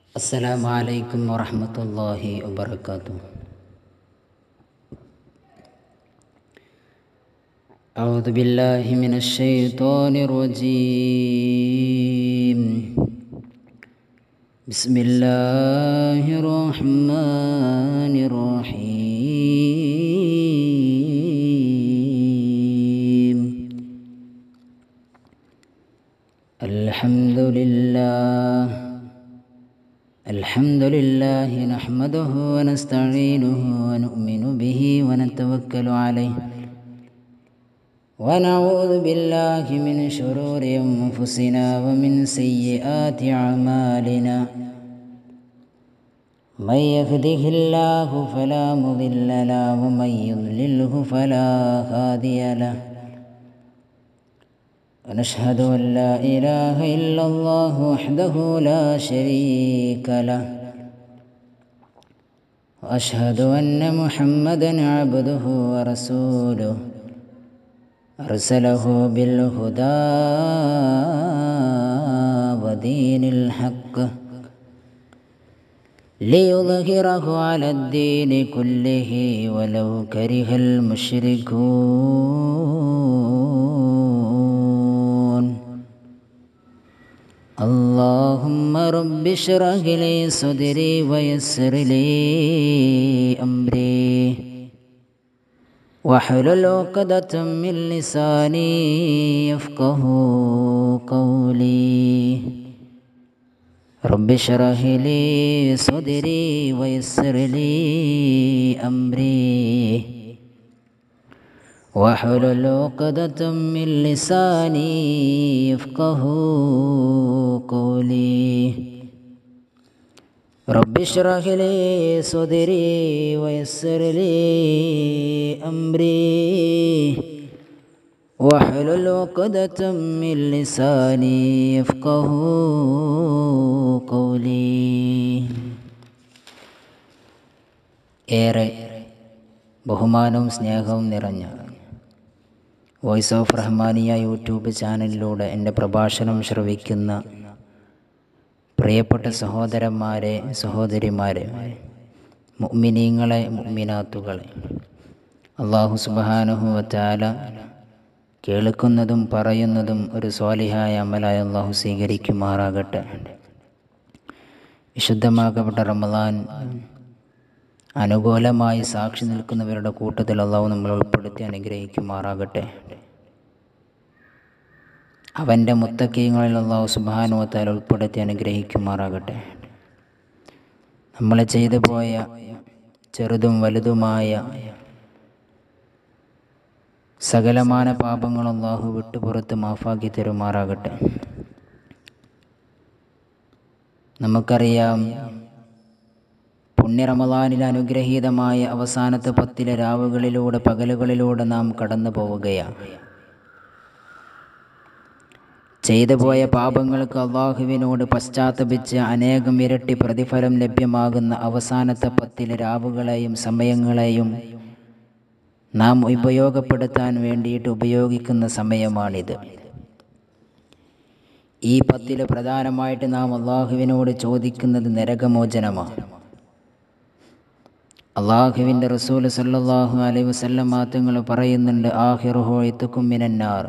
السلام عليكم ورحمة الله وبركاته. أعوذ بالله من الشيطان الرجيم. بسم الله الرحمن الرحيم. الحمد لله نحمده ونستعينه ونؤمن به ونتوكل عليه ونعوذ بالله من شرور أنفسنا ومن سيئات أعمالنا. من يهده الله فلا مضل له ومن يضلله فلا هادي له. ونشهد أن لا إله إلا الله وحده لا شريك له. وأشهد أن محمدا عبده ورسوله أرسله بالهدى ودين الحق ليظهره على الدين كله ولو كره المشركون. اللهم رب اشرح لي صدري ويسر لي أمري واحلل عقدة من لساني يفقه قولي. رب اشرح لي صدري ويسر لي أمري واحلل عقدة من لساني يفقه قولي. رب اشرح لي صدري ويسر لي أمري واحلل عقدة من لساني يفقه قولي. ഏറെ ബഹുമാനവും സ്നേഹവും നിറഞ്ഞ വോയിസ് ഓഫ് റഹ്മാനിയ യൂട്യൂബ് ചാനലിലൂടെ എൻ്റെ പ്രഭാഷണം ശ്രവിക്കുന്ന പ്രിയപ്പെട്ട സഹോദരന്മാരെ, സഹോദരിമാരെ, മുഅ്മിനീങ്ങളെ, മുഅ്മിനാത്തുകളെ, അല്ലാഹു സുബ്ഹാനഹു വ തആല കേൾക്കുന്നതും പറയുന്നതും ഒരു സ്വാലിഹായ അമലായ അല്ലാഹു സ്വീകരിക്കുമാറാകട്ടെ. വിശുദ്ധമാക്കപ്പെട്ട റമളാൻ അനുകൂലമായി സാക്ഷി നിൽക്കുന്നവരുടെ കൂട്ടത്തിൽ അല്ലാഹു നമ്മളെ ഉൾപ്പെടുത്തി അനുഗ്രഹിക്കുമാറാകട്ടെ. അവൻ്റെ മുത്തഖീങ്ങളിൽ അല്ലാഹു സുബ്ഹാനഹു വ തആല ഉൾപ്പെടുത്തി അനുഗ്രഹിക്കുമാറാകട്ടെ. നമ്മൾ ചെയ്തു പോയ ചെറുതും വലുതുമായ സകലമാന പാപങ്ങൾ അല്ലാഹു വിട്ടുപുറത്ത് മാഫാക്കി തരുമാറാകട്ടെ. നമുക്കറിയാം, പുണ്യ റമളാനിലെ അനുഗ്രഹീതമായ അവസാനത്തെ 10 രാവുകളിലൂടെ, പകലുകളിലൂടെ നാം കടന്നു പോവുകയാണ്. ചെയ്തു പോയ പാപങ്ങൾക്ക് അല്ലാഹുവിനോട് പശ്ചാത്തപിച്ച് അനേകം ഇരട്ടി പ്രതിഫലം ലഭ്യമാകുന്ന അവസാനത്തെ 10 രാവുകളെയും സമയങ്ങളെയും നാം ഉപയോഗപ്പെടുത്താൻ വേണ്ടിയിട്ട് ഉപയോഗിക്കുന്ന സമയമാണിത്. ഈ 10 പ്രധാനമായിട്ട് നാം അല്ലാഹുവിനോട് ചോദിക്കുന്നത് നരകമോചനമാണ്. അല്ലാഹുവിൻ്റെ റസൂൽ സല്ലല്ലാഹു അലൈഹി വസല്ലം തങ്ങൾ പറയുന്നുണ്ട്, ആഖിറുഹു ഇത്കും മിനന്നാർ.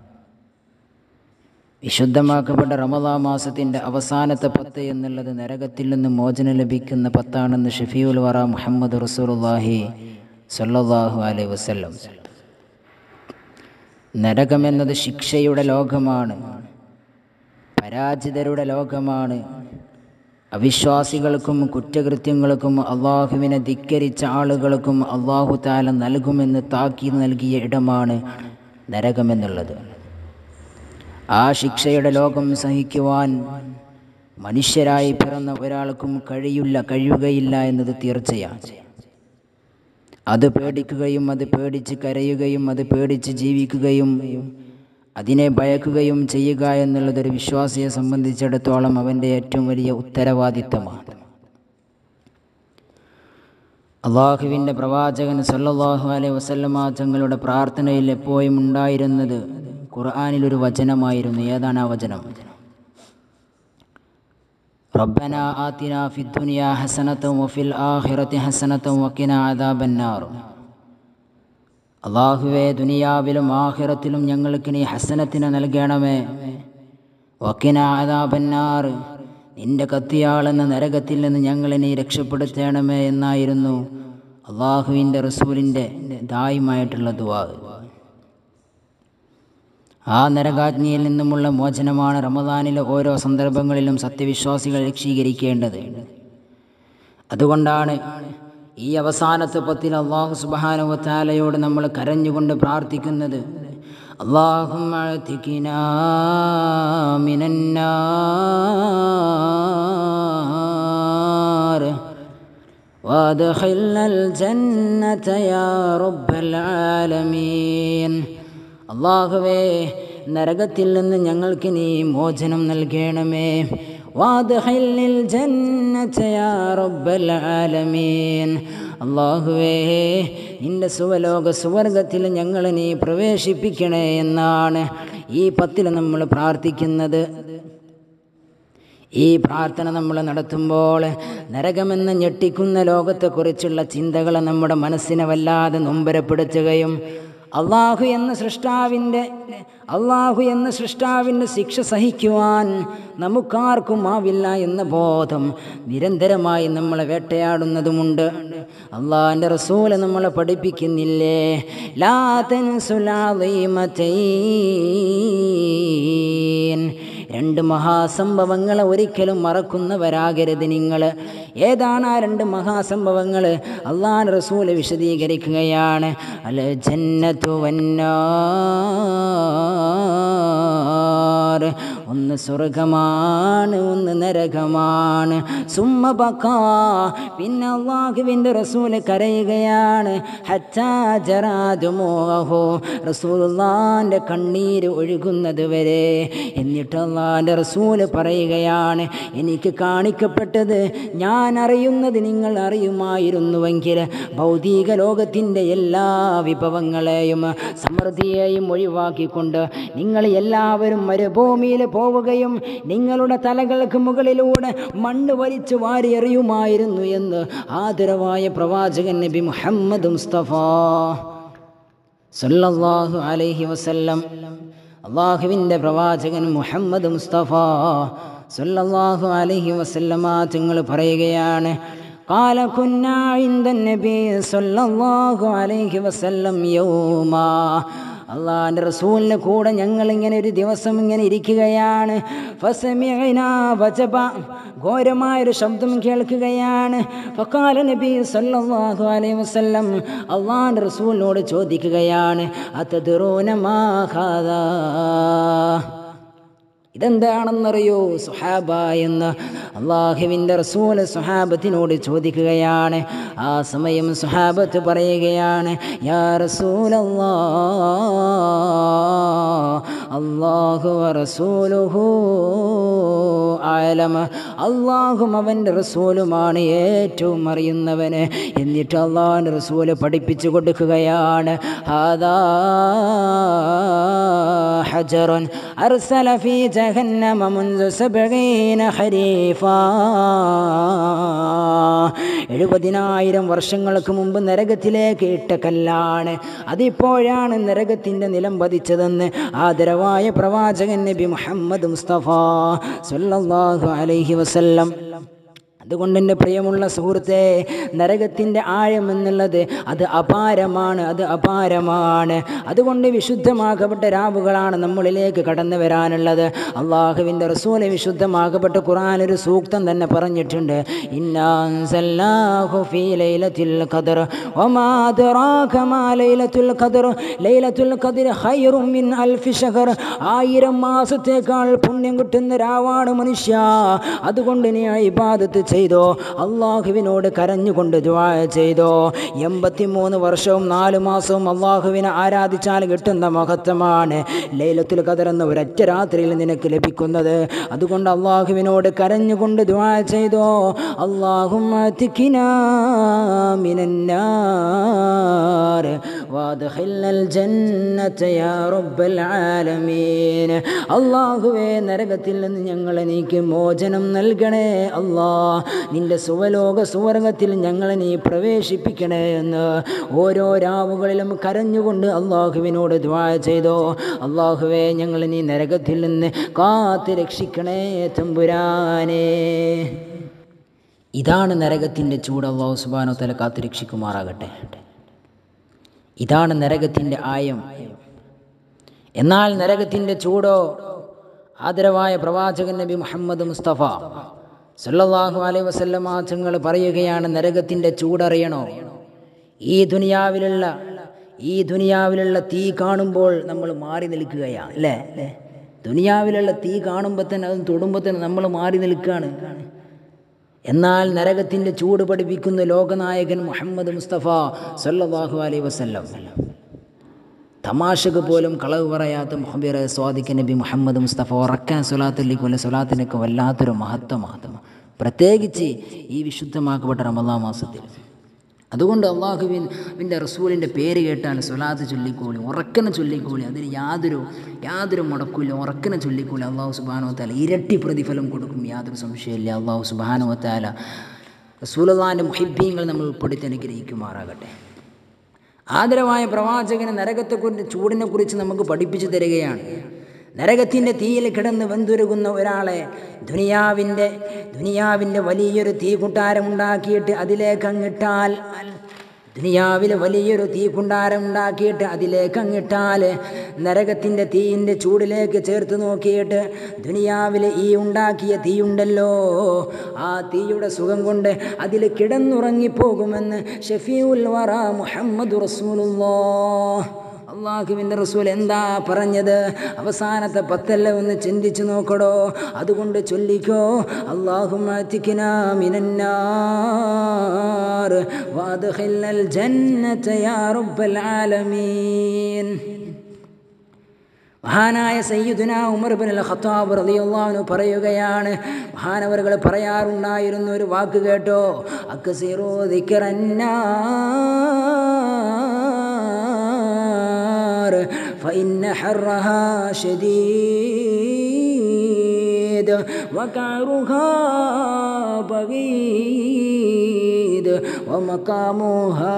വിശുദ്ധമാക്കപ്പെട്ട റമളാൻ മാസത്തിൻ്റെ അവസാനത്തെ 10 എന്നുള്ളത് നരകത്തിൽ നിന്ന് മോചനം ലഭിക്കുന്ന 10 ഷഫീഉൽ വറ മുഹമ്മദ് റസൂലുള്ളാഹി സല്ലല്ലാഹു അലൈഹി വസല്ലം. നരകമെന്നത് ശിക്ഷയുടെ ലോകമാണ്, പരാജിതരുടെ ലോകമാണ്. അവിശ്വാസികൾക്കും കുറ്റകൃത്യങ്ങൾക്കും അള്ളാഹുവിനെ ധിക്കരിച്ച ആളുകൾക്കും അള്ളാഹു തആല നൽകുമെന്ന് താക്കീത് നൽകിയ ഇടമാണ് നരകമെന്നുള്ളത്. ആ ശിക്ഷയുടെ ലോകം സഹിക്കുവാൻ മനുഷ്യരായി പിറന്ന ഒരാൾക്കും കഴിയുകയില്ല എന്നത് തീർച്ചയാണ്. അത് പേടിക്കുകയും അത് പേടിച്ച് കരയുകയും അത് പേടിച്ച് ജീവിക്കുകയും അതിനെ ഭയക്കുകയും ചെയ്യുക എന്നുള്ളതൊരു വിശ്വാസിയെ സംബന്ധിച്ചിടത്തോളം അവൻ്റെ ഏറ്റവും വലിയ ഉത്തരവാദിത്തമാണ്. അള്ളാഹുവിൻ്റെ പ്രവാചകൻ സല്ലല്ലാഹു അലൈഹി വസല്ലമ തങ്ങളുടെ പ്രാർത്ഥനയിൽ എപ്പോഴും ഉണ്ടായിരുന്നത് ഖുർആനിലൊരു വചനമായിരുന്നു. ഏതാണ് ആ വചനം? റബ്ബനാ ആതിനാ ഫിദ്ദുനിയാ ഹസനതൻ വഫിൽ ആഖിറതി ഹസനതൻ വഖിനാ അദാബന്നാർ. അല്ലാഹുവേ, ദുനിയാവിലും ആഖിറത്തിലും ഞങ്ങൾക്ക് നീ ഹസനത്തിനെ നൽകണമേ. വഖിനാ അദാബന്നാർ, നിന്റെ കത്തിയാളെന്ന നരകത്തിൽ നിന്ന് ഞങ്ങളെ നീ രക്ഷപ്പെടുത്തണമേ എന്നായിരുന്നു അള്ളാഹുവിൻ്റെ റസൂലിൻ്റെ ദായിമായിട്ടുള്ള ദുആ. ആ നരകാഗ്നിയിൽ നിന്നുമുള്ള മോചനമാണ് റമദാനിലെ ഓരോ സന്ദർഭങ്ങളിലും സത്യവിശ്വാസികൾ ലക്ഷ്യീകരിക്കേണ്ടത്. അതുകൊണ്ടാണ് ഈ അവസാനത്തെ പത്തിൽ അല്ലാഹു സുബ്ഹാനഹു വ തആലയോട് നമ്മൾ കരഞ്ഞുകൊണ്ട് പ്രാർത്ഥിക്കുന്നത്, അല്ലാഹുമ്മ അഅ്തിഖ്നാ മിനന്നാർ വഅദ്ഖിൽനൽ ജന്നത യാ റബ്ബൽ ആലമീൻ. അല്ലാഹുവേ, നരകത്തിൽ നിന്ന് ഞങ്ങൾക്ക് നീ മോചനം നൽകണമേ. വഅദ്ഖിൽനൽ ജന്നത യാ റബ്ബൽ ആലമീൻ. അല്ലാഹുവേ, നിന്റെ സുവലോക സുവർഗത്തിൽ ഞങ്ങളെ നീ പ്രവേശിപ്പിക്കണേ എന്നാണ് ഈ പത്തിൽ നമ്മൾ പ്രാർത്ഥിക്കുന്നത്. ഈ പ്രാർത്ഥന നമ്മൾ നടത്തുമ്പോൾ നരകമെന്ന ഞെട്ടിക്കുന്ന ലോകത്തെക്കുറിച്ചുള്ള ചിന്തകൾ നമ്മുടെ മനസ്സിനെ വല്ലാതെ നൊമ്പരപ്പെടുത്തുകയും അള്ളാഹു എന്ന സൃഷ്ടാവിൻ്റെ ശിക്ഷ സഹിക്കുവാൻ നമുക്കാർക്കും ആവില്ല എന്ന ബോധം നിരന്തരമായി നമ്മളെ വേട്ടയാടുന്നതുമുണ്ട്. അള്ളാഹിൻ്റെ റസൂല് നമ്മളെ പഠിപ്പിക്കുന്നില്ലേ, ലാ തൻസുൽ അളീമതൈൻ, രണ്ട് മഹാസംഭവങ്ങളെ ഒരിക്കലും മറക്കുന്നവരാകരുത് നിങ്ങൾ. ഏതാണ് ആ രണ്ട് മഹാസംഭവങ്ങൾ? അള്ളാഹുവിൻ്റെ റസൂല് വിശദീകരിക്കുകയാണ്, അൽ ജന്നത്തു വന്നാർ, ഒന്ന് സ്വർഗമാണ്, ഒന്ന് നരകമാണ്. സുമ്മ ബക്കാ, പിന്നെ അള്ളാഹുവിൻ്റെ റസൂല് കരയുകയാണ്, ഹത്താ ജറാ ദുമൂഅഹു, റസൂലുള്ളാഹിൻ്റെ കണ്ണീര് ഒഴുകുന്നത് വരെ. എന്നിട്ട് അള്ളാഹിൻ്റെ റസൂല് പറയുകയാണ്, എനിക്ക് കാണിക്കപ്പെട്ടത് ഞാൻ അറിയുന്നത് നിങ്ങൾ അറിയുമായിരുന്നുവെങ്കിൽ ഭൗതിക ലോകത്തിൻ്റെ എല്ലാ വിഭവങ്ങളെയും സമൃദ്ധിയെയും ഒഴിവാക്കിക്കൊണ്ട് നിങ്ങൾ എല്ലാവരും മരുഭൂമിയിൽ പോവുകയും നിങ്ങളുടെ തലകൾക്ക് മുകളിലൂടെ മണ്ണ് വലിച്ചു വാരിയെറിയുമായിരുന്നു എന്ന് ആദരവായ പ്രവാചകൻ നബി മുഹമ്മദ് മുസ്തഫ സല്ലല്ലാഹു അലൈഹി വസല്ലം, അള്ളാഹുവിൻ്റെ പ്രവാചകൻ മുഹമ്മദ് മുസ്തഫ സല്ലല്ലാഹു അലൈഹി വസല്ലമ തങ്ങൾ പറയുകയാണ്, ഖാല കുന്നാ ഇൻദൻ നബി സല്ലല്ലാഹു അലൈഹി വസല്ലം യൗമാ, അള്ളാഹിൻ്റെ റസൂലിൻ്റെ കൂടെ ഞങ്ങളിങ്ങനെ ഒരു ദിവസം ഇങ്ങനെ ഇരിക്കുകയാണ്. ഫസമിഅനാ വജബ, ഘോരമായൊരു ശബ്ദം കേൾക്കുകയാണ്. ഫഖാല നബി സല്ലല്ലാഹു അലൈഹി വസല്ലം, അള്ളാഹിൻ്റെ റസൂലിനോട് ചോദിക്കുകയാണ്, അതദ്റൂന മാ ഹാദാ, ഇതെന്താണെന്നറിയോ സുഹാബ എന്ന് അള്ളാഹുവിൻ്റെ റസൂൽ സുഹാബത്തിനോട് ചോദിക്കുകയാണ്. ആ സമയം സുഹാബത്ത് പറയുകയാണ്, യാ റസൂലല്ലാഹ്, അല്ലാഹു വറസൂലുഹു അഅലം, അള്ളാഹും അവൻ്റെ റസൂലുമാണ് ഏറ്റവും അറിയുന്നവന്. എന്നിട്ട് അള്ളാഹുവിൻ്റെ റസൂല് പഠിപ്പിച്ചു കൊടുക്കുകയാണ്, ഹാദാ ഹജറുൻ അർസല ഫീ ജഹന്നമ മുൻദു 70 ഖരീഫാ, 70,000 വർഷങ്ങൾക്ക് മുമ്പ് നരകത്തിലേക്ക് ഇട്ട കല്ലാണ്. അതിപ്പോഴാണ് നരകത്തിൻ്റെ നിലം പതിച്ചതെന്ന് ആദരവായ പ്രവാചകൻ നബി മുഹമ്മദ് മുസ്തഫ സല്ലല്ലാഹു അലൈഹി വസല്ലം. അതുകൊണ്ട് എൻ്റെ പ്രിയമുള്ള സുഹൃത്തേ, നരകത്തിൻ്റെ ആഴം എന്നുള്ളത് അത് അപാരമാണ്, അത് അപാരമാണ്. അതുകൊണ്ട് വിശുദ്ധമാകപ്പെട്ട രാവുകളാണ് നമ്മളിലേക്ക് കടന്നു വരാനുള്ളത്. അള്ളാഹുവിൻ്റെ റസൂല് വിശുദ്ധമാകപ്പെട്ട ഖുർആൻ ഒരു സൂക്തം തന്നെ പറഞ്ഞിട്ടുണ്ട്, ഇന്നാ അൻസൽനാഹു ഫീ ലൈലത്തുൽ ഖദ്ർ വമാ അദ്റാക മാ ലൈലത്തുൽ ഖദ്ർ ലൈലത്തുൽ ഖദ്ർ ഖൈറും മിൻ അൽഫി ശഹർ, 1000 മാസത്തേക്കാൾ പുണ്യം കിട്ടുന്ന രാവാണ് മനുഷ്യ. അതുകൊണ്ട് നീ ഇബാദത്ത് ചെയ്തോ, അള്ളാഹുവിനോട് കരഞ്ഞുകൊണ്ട് ദുആ ചെയ്തോ. 83 വർഷവും 4 മാസവും അള്ളാഹുവിനെ ആരാധിച്ചാൽ കിട്ടുന്ന മഹത്വമാണ് ലൈലത്തുൽ ഖദ്ർ എന്ന ഒരൊറ്റ രാത്രിയിൽ നിനക്ക് ലഭിക്കുന്നത്. അതുകൊണ്ട് അള്ളാഹുവിനോട് കരഞ്ഞുകൊണ്ട് ദുആ ചെയ്തോ. അല്ലാഹുമ്മ അത്ഖിനാ മിനന്നാർ വദ്ഖിൽനൽ ജന്നത യാ റബ്ബൽ ആലമീൻ. അല്ലാഹുവേ, നരകത്തിൽ നിന്ന് ഞങ്ങളെ നീക്ക് മോചനം നൽകണേ അല്ലാഹ്. നിന്റെ സുവലോക സുവർഗത്തിൽ ഞങ്ങളെ നീ പ്രവേശിപ്പിക്കണേ എന്ന് ഓരോ രാവുകളിലും കരഞ്ഞുകൊണ്ട് അല്ലാഹുവിനോട് ദുആ ചെയ്തോ. അല്ലാഹുവേ, ഞങ്ങളെ നീ നരകത്തിൽ നിന്ന് കാത്ത് രക്ഷിക്കണേ തമ്പുരാനേ. ഇതാണ് നരകത്തിൻ്റെ ചൂട്. അല്ലാഹു സുബ്ഹാനഹു വ തആല കാത്ത് രക്ഷിക്കുമാറാകട്ടെ. ഇതാണ് നരകത്തിൻ്റെ ആയം. എന്നാൽ നരകത്തിൻ്റെ ചൂടോ, ആദരവായ പ്രവാചകൻ നബി മുഹമ്മദ് മുസ്തഫ സല്ലല്ലാഹു അലൈഹി വസല്ലമ തങ്ങൾ പറയുകയാണ്, നരകത്തിൻ്റെ ചൂടറിയണോ? ഈ ദുനിയാവിലുള്ള തീ കാണുമ്പോൾ നമ്മൾ മാറി നിൽക്കുകയാണ്, അല്ലേ? ദുനിയാവിലുള്ള തീ കാണുമ്പോൾ തന്നെ, അത് തൊടുമ്പോൾ തന്നെ നമ്മൾ മാറി നിൽക്കുകയാണ്. എന്നാൽ നരകത്തിൻ്റെ ചൂട് പഠിപ്പിക്കുന്ന ലോകനായകൻ മുഹമ്മദ് മുസ്തഫ സല്ലല്ലാഹു അലൈഹി വസല്ലം, തമാശക്ക് പോലും കളവ് പറയാത്ത മുഹബിറെ സ്വാദിഖ് നബി മുഹമ്മദ് മുസ്തഫ ഉറക്കാൻ സ്വലാത്തിലേക്കുള്ള സ്വലാത്തിനൊക്കെ വല്ലാത്തൊരു മഹത്വം, പ്രത്യേകിച്ച് ഈ വിശുദ്ധമാക്കപ്പെട്ട റമദാൻ മാസത്തിൽ. അതുകൊണ്ട് അള്ളാഹുവിൻ്റെ റസൂലിൻ്റെ പേര് കേട്ടാൽ സ്വലാത്ത് ചൊല്ലിക്കോളി, ഉറക്കനെ ചൊല്ലിക്കോളി. അതിന് യാതൊരു മുടക്കില്ല. ഉറക്കനെ ചൊല്ലിക്കോളി. അള്ളാഹു സുബ്ഹാനഹു വ തആല ഇരട്ടി പ്രതിഫലം കൊടുക്കും, യാതൊരു സംശയമില്ല. അള്ളാഹു സുബ്ഹാനഹു വ തആല റസൂലുള്ളാഹിൻ്റെ മുഹിബ്ബീങ്ങൾ നമ്മൾ ഉൾപ്പെടുത്തി അനുഗ്രഹിക്കുമാറാകട്ടെ. ആദരവായ പ്രവാചകന് നരകത്തെക്കുറിച്ച്, ചൂടിനെക്കുറിച്ച് നമുക്ക് പഠിപ്പിച്ചു തരികയാണ്. നരകത്തിൻ്റെ തീയിൽ കിടന്ന് വെന്തുരുകുന്ന ഒരാളെ ദുനിയാവിൻ്റെ വലിയൊരു തീക്കുണ്ടാരമുണ്ടാക്കിയിട്ട് അതിലേക്കങ്ങിട്ടാൽ, നരകത്തിൻ്റെ തീയിൻ്റെ ചൂടിലേക്ക് ചേർത്ത് നോക്കിയിട്ട് ദുനിയാവിൽ ഈ ഉണ്ടാക്കിയ തീയുണ്ടല്ലോ, ആ തീയുടെ സുഖം കൊണ്ട് അതിൽ കിടന്നുറങ്ങിപ്പോകുമെന്ന് ഷഫീഉൽ വറ മുഹമ്മദ് റസൂലുള്ളാഹ്. അള്ളാഹുവിൻ്റെ റസൂൽ എന്താ പറഞ്ഞത്? അവസാനത്തെ പത്തല്ല ഒന്ന് ചിന്തിച്ചു നോക്കടോ. അതുകൊണ്ട് ചൊല്ലിക്കോ, അല്ലാഹുമ്മ അതിഖ്നാ മിനന്നാർ വദ്ഖിൽനൽ ജന്നത യാ റബ്ബൽ ആലമീൻ. മഹാനായ സയ്യിദുനാ ഉമർ ഇബ്നുൽ ഖത്താബ് റളിയല്ലാഹു അൻഹു പറയുകയാണ്, മഹാനവറുകൾ പറയാറുണ്ടായിരുന്ന ഒരു വാക്ക് കേട്ടോ, അക്സിറൂ ദിക്റന്നാർ ഫഇന്ന ഹർറഹാ ശദീദ് വകറുഹാ ബഗീദ് വമഖാമുഹാ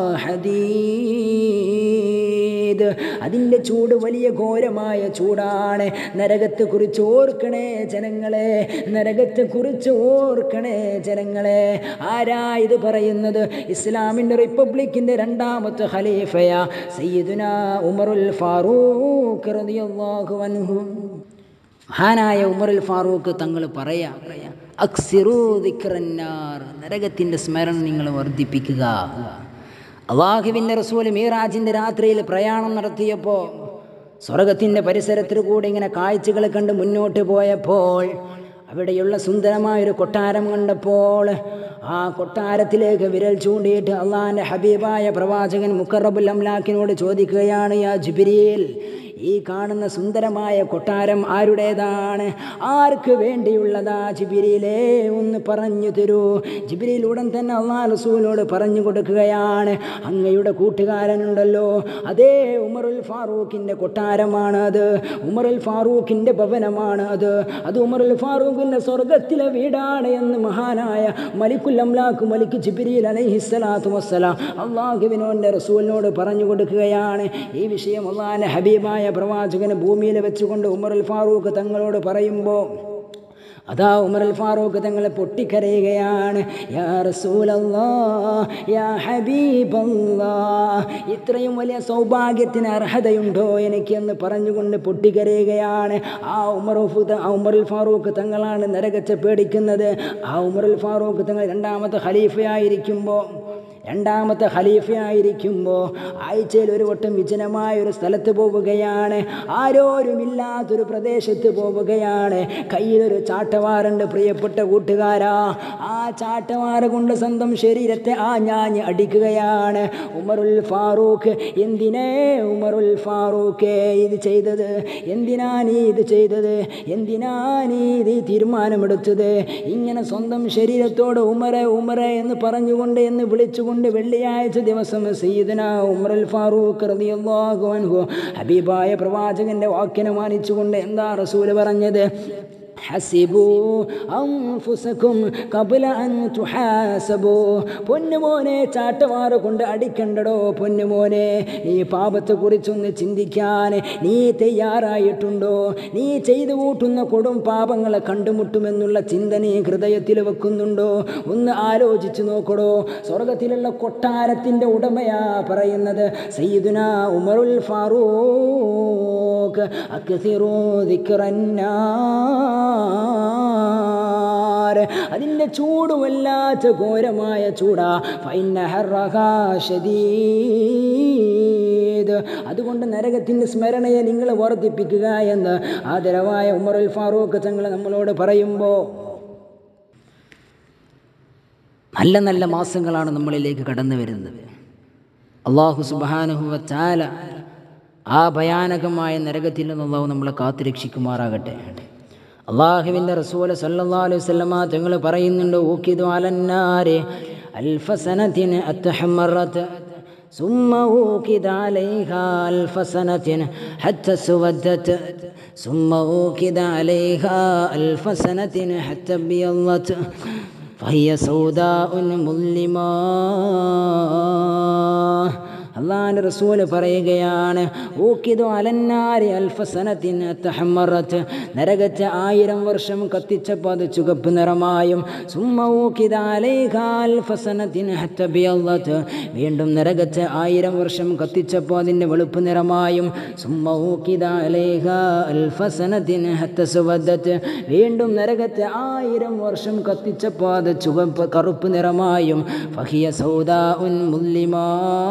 ഹദീദ്. അതിൻ്റെ ചൂട് വലിയ ഘോരമായ ചൂടാണ്. നരകത്തെക്കുറിച്ച് ഓർക്കണേ ജനങ്ങളെ, നരകത്തെക്കുറിച്ച് ഓർക്കണേ ജനങ്ങളെ. ആരാ ഇത് പറയുന്നത്? ഇസ്ലാമിൻ്റെ റിപ്പബ്ലിക്കിൻ്റെ രണ്ടാമത്തെ ഖലീഫയ സയ്യിദുനാ ഉമറുൽ ഫാറൂഖ് റളിയല്ലാഹു അൻഹു. മഹാനായ ഉമറുൽ ഫാറൂഖ് തങ്ങൾ പറയാ, അക്സിറൂ ദിക്റന്നാർ, നരകത്തിൻ്റെ സ്മരണ നിങ്ങൾ വർദ്ധിപ്പിക്കുക. അള്ളാഹുവിൻ്റെ റസൂൽ മീറാജിൻ്റെ രാത്രിയിൽ പ്രയാണം നടത്തിയപ്പോൾ സ്വർഗത്തിൻ്റെ പരിസരത്തിൽ കൂടി ഇങ്ങനെ കാഴ്ചകൾ കണ്ട് മുന്നോട്ട് പോയപ്പോൾ അവിടെയുള്ള സുന്ദരമായൊരു കൊട്ടാരം കണ്ടപ്പോൾ ആ കൊട്ടാരത്തിലേക്ക് വിരൽ ചൂണ്ടിയിട്ട് അള്ളാഹിൻ്റെ ഹബീബായ പ്രവാചകൻ മുഖറബുൽ അംലാക്കിനോട് ചോദിക്കുകയാണ്, യാ ജിബ്രീൽ, ഈ കാണുന്ന സുന്ദരമായ കൊട്ടാരം ആരുടേതാണ്? ആർക്ക് വേണ്ടിയുള്ളതാ ജിബ്രീലേ, ഒന്ന് പറഞ്ഞു തരൂ. ജിബ്രീൽ ഉടൻ തന്നെ അള്ളാഹു റസൂലിനോട് പറഞ്ഞു കൊടുക്കുകയാണ്, അങ്ങയുടെ കൂട്ടുകാരനുണ്ടല്ലോ, അതേ ഉമറുൽ ഫാറൂഖിൻ്റെ കൊട്ടാരമാണ് അത്, ഉമറുൽ ഫാറൂഖിൻ്റെ ഭവനമാണ് അത് ഉമറുൽ ഫാറൂഖിൻ്റെ സ്വർഗത്തിലെ വീടാണ് എന്ന് മഹാനായ മലിക്കുൽ അംലാക്ക് മലിക് ജിബ്രീൽ അലൈഹിസ്സലാത്തു വസ്സലാം അള്ളാഹുവിനോൻ്റെ റസൂലിനോട് പറഞ്ഞു കൊടുക്കുകയാണ്. ഈ വിഷയം അള്ളാഹിൻ്റെ ഹബീബായ പ്രവാചകന് ഭൂമിയിൽ വെച്ചുകൊണ്ട് ഉമറുൽ ഫാറൂഖ് തങ്ങളോട് പറയുമ്പോൾ അതാ ഉമറുൽ ഫാറൂഖ് തങ്ങൾ പൊട്ടിക്കരയുകയാണ്, യാ റസൂലല്ലാഹ്, യാ ഹബീബല്ലാഹ്, ഇത്രയും വലിയ സൗഭാഗ്യത്തിന് അർഹതയുണ്ടോ എനിക്കെന്ന് പറഞ്ഞുകൊണ്ട് പൊട്ടിക്കരയുകയാണ്. ആ ഉമറുൽ ഫാറൂഖ് തങ്ങളാണ് നരകത്തെ പേടിക്കുന്നത്. ആ ഉമറുൽ ഫാറൂഖ് തങ്ങൾ രണ്ടാമത്തെ ഖലീഫയായിരിക്കുമ്പോൾ ആഴ്ചയിൽ ഒരു വട്ടം വിജനമായ ഒരു സ്ഥലത്ത് പോവുകയാണ്, ആരോരുമില്ലാത്തൊരു പ്രദേശത്ത് പോവുകയാണ്. കയ്യിലൊരു ചാട്ടവാറുണ്ട് പ്രിയപ്പെട്ട കൂട്ടുകാരാ. ആ ചാട്ടവാറ് കൊണ്ട് സ്വന്തം ശരീരത്തെ ഞാഞ്ഞ് അടിക്കുകയാണ്. ഉമറുൽ ഫാറൂഖ്, എന്തിനേ ഉമറുൽ ഫാറൂഖ് ഇത് ചെയ്തത്? എന്തിനാ നീ ഇത് ചെയ്തത്? എന്തിനാ നീ ഇത് തീരുമാനമെടുത്തത്? ഇങ്ങനെ സ്വന്തം ശരീരത്തോട് ഉമറെ ഉമറെ എന്ന് പറഞ്ഞുകൊണ്ട് വിളിച്ചുകൊണ്ട് കൊണ്ട് വെള്ളിയാഴ്ച ദിവസം സയ്യിദുനാ ഉമറുൽ ഫാറൂഖ് റളിയല്ലാഹു അൻഹു ഹബീബായ പ്രവാചകന്റെ വാക്കിനെ മാനിച്ചുകൊണ്ട് എന്താ റസൂൽ പറഞ്ഞത്? ഹസിബൂ അൻഫുസകും ഖബ്ല അൻ തുഹാസബൂ. പൊന്നുമോനെ, ചാട്ടവാറ് കൊണ്ട് അടിക്കണ്ടടോ പൊന്നുമോനെ. നീ പാപത്തെക്കുറിച്ചൊന്ന് ചിന്തിക്കാൻ നീ തയ്യാറായിട്ടുണ്ടോ? നീ ചെയ്തു കൂട്ടുന്ന കൊടും പാപങ്ങളെ കണ്ടുമുട്ടുമെന്നുള്ള ചിന്ത നീ ഹൃദയത്തിൽ വെക്കുന്നുണ്ടോ? ഒന്ന് ആലോചിച്ച് നോക്കടോ. സ്വർഗത്തിലുള്ള കൊട്ടാരത്തിൻ്റെ ഉടമയാ പറയുന്നത് സയ്യിദുനാ ഉമറുൽ ഫാറൂഖ്. അക്സിറൂ ദിക്റന്നാ, അതിൻ്റെ ചൂട് വല്ലാത്ത ഘോരമായ ചൂടാ. അതുകൊണ്ട് നരകത്തിൻ്റെ സ്മരണയെ നിങ്ങൾ വർദ്ധിപ്പിക്കുക എന്ന് ആദരവായ ഉമറുൽ ഫാറൂഖ് തങ്ങൾ നമ്മളോട് പറയുമ്പോൾ, നല്ല നല്ല മാസങ്ങളാണ് നമ്മളിലേക്ക് കടന്നു വരുന്നത്. അല്ലാഹു സുബ്ഹാനഹു വ തആല ആ ഭയാനകമായ നരകത്തിൽ നിന്ന് അല്ലാഹു നമ്മളെ കാത്തുരക്ഷിക്കുമാറാകട്ടെ. അള്ളാഹുവിൻ്റെ റസൂൽ സല്ലല്ലാഹു അലൈഹി വസല്ലമ തങ്ങൾ പറയുന്നുണ്ട്, ഊഖിദു അലന്നാരി അൽഫ സനതിൻ അത്തഹമ്മറത് സുമ്മ ഊഖിദ അലൈഹാ അൽഫ സനതിൻ ഹത്ത സുവദ്ദത് സുമ്മ ഊഖിദ അലൈഹാ അൽഫ സനതിൻ ഹത്ത ബിയളത് ഫഹിയ സൗദാഉൻ മുള്ളിമാ. അള്ളാഹുവിൻ്റെ റസൂൽ പറയുകയാണ്, ഊഖിദു അലന്നാരി അൽഫ സനതിൻ തഹമ്മറത്, നരകത്തെ 1000 വർഷം കത്തിച്ചപ്പോൾ അത് ചുവപ്പ് നിറമായും, സുമ്മ ഊഖിദ അലൈഹാ അൽഫ സനതിൻ ഹത്ത ബിയളത്, വീണ്ടും നരകത്തെ 1000 വർഷം കത്തിച്ചപ്പോൾ അതിൻ്റെ വെളുപ്പ് നിറമായും, സുമ്മ ഊഖിദ അലൈഹാ അൽഫ സനതിൻ ഹത്ത സുവദ്ദത്, വീണ്ടും നരകത്തെ 1000 വർഷം കത്തിച്ചപ്പോൾ അത് ചുവപ്പ് കറുപ്പ് നിറമായും, ഫഹിയ സൗദാഉൻ മുള്ളിമാ.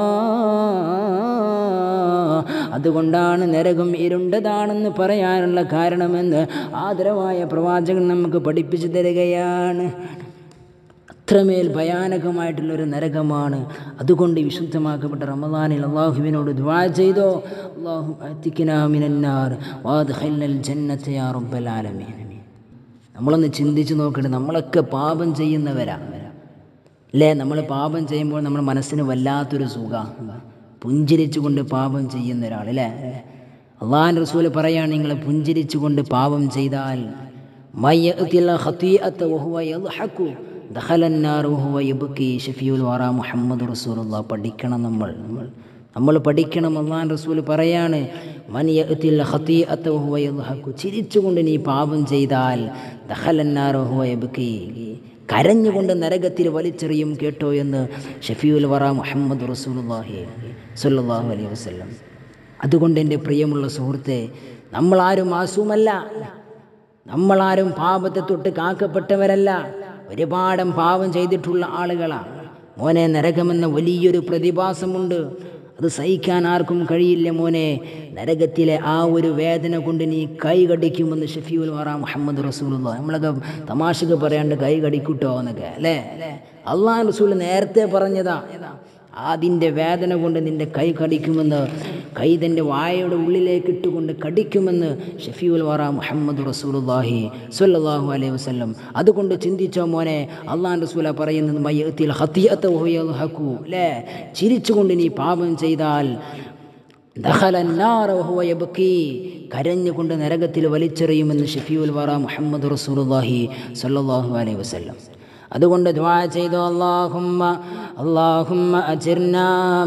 അതുകൊണ്ടാണ് നരകം ഇരുണ്ടതാണെന്ന് പറയാനുള്ള കാരണമെന്ന് ആദരവായ പ്രവാചകൻ നമുക്ക് പഠിപ്പിച്ചു തരികയാണ്. അത്രമേൽ ഭയാനകമായിട്ടുള്ളൊരു നരകമാണ്. അതുകൊണ്ട് വിശുദ്ധമാക്കപ്പെട്ട റമദാനിൽ അള്ളാഹുവിനോട് ദുആ ചെയ്തോ, അല്ലാഹു അത്തിഖ്നാ മിനന്നാർ വഅദ്ഖിൽനൽ ജന്നത യാ റബ്ബൽ ആലമീൻ. നമ്മളൊന്ന് ചിന്തിച്ച് നോക്കട്ടെ, നമ്മളൊക്കെ പാപം ചെയ്യുന്നവരാണ് അല്ലേ? നമ്മൾ പാപം ചെയ്യുമ്പോൾ നമ്മുടെ മനസ്സിന് വല്ലാത്തൊരു സുഖം, പുഞ്ചിരിച്ചുകൊണ്ട് പാപം ചെയ്യുന്ന ഒരാൾ അല്ലേ? അള്ളാഹുവിൻ്റെ റസൂൽ പറയാണ്, നിങ്ങൾ പുഞ്ചിരിച്ചുകൊണ്ട് പാപം ചെയ്താൽ മയ്യഅതിൽ ഖതീഅത വഹുവ യദ്ഹകു ദഖലന്നാർ വഹുവ യബ്കി ശഫീഉൽ വറ മുഹമ്മദ് റസൂലുള്ളാഹ്. പഠിക്കണം, നമ്മൾ പഠിക്കണം. അള്ളാഹുവിൻ്റെ റസൂൽ പറയാണ്, മൻ യഅതിൽ ഖതീഅത വഹുവ യദ്ഹകു, ചിരിച്ചുകൊണ്ട് നീ പാപം ചെയ്താൽ ദഖലന്നാർ വഹുവ യബ്കി, കരഞ്ഞുകൊണ്ട് നരകത്തിൽ വലിച്ചെറിയും കേട്ടോ എന്ന് ഷഫീഉൽ വറ മുഹമ്മദ് റസൂലുള്ളാഹി സ്വല്ലല്ലാഹു അലൈഹി വസല്ലം. അതുകൊണ്ട് എൻ്റെ പ്രിയമുള്ള സുഹൃത്തെ, നമ്മളാരും മാസൂമല്ല, നമ്മളാരും പാപത്തെ തൊട്ട് കാക്കപ്പെട്ടവരല്ല. ഒരുപാട് പാപം ചെയ്തിട്ടുള്ള ആളുകളാണ്. മോനെ, നരകമെന്ന വലിയൊരു പ്രതിഭാസമുണ്ട്, അത് സഹിക്കാൻ ആർക്കും കഴിയില്ല മോനെ. നരകത്തിലെ ആ ഒരു വേദന കൊണ്ട് നീ കൈ കടിക്കുമെന്ന് ഷഫീഉൽ വറ മുഹമ്മദ് റസൂലുള്ളാഹി. നമ്മളൊക്കെ തമാശക്ക് പറയാണ്ട് കൈ കടിക്കൂട്ടോ എന്നൊക്കെ അല്ലേ? അള്ളാഹു റസൂൽ നേരത്തെ പറഞ്ഞതാ, അതിൻ്റെ വേദന കൊണ്ട് നിൻ്റെ കൈ കടിക്കുമെന്ന്, കൈ തൻ്റെ വായയുടെ ഉള്ളിലേക്ക് ഇട്ടുകൊണ്ട് കടിക്കുമെന്ന് ഷഫീഉൽ വറ മുഹമ്മദ് റസൂലുള്ളാഹി സ്വല്ലല്ലാഹു അലൈഹി വസല്ലം. അതുകൊണ്ട് ചിന്തിച്ചോ മോനെ, അള്ളാഹു റസൂല പറയുന്നത് മയ്യഅതിൽ ഖതീഅത വഹുവ യദ്ഹകു അല്ലേ? ചിരിച്ചുകൊണ്ട് നീ പാപം ചെയ്താൽ ദഖലന്നാർ വഹുവ യബ്കി, കരഞ്ഞുകൊണ്ട് നരകത്തിൽ വലിച്ചെറിയുമെന്ന് ഷഫീഉൽ വറ മുഹമ്മദ് റസൂലുള്ളാഹി സ്വല്ലല്ലാഹു അലൈഹി വസല്ലം. അതുകൊണ്ട് ദുആ ചെയ്തു, അല്ലാഹുമ്മ അജിർനാ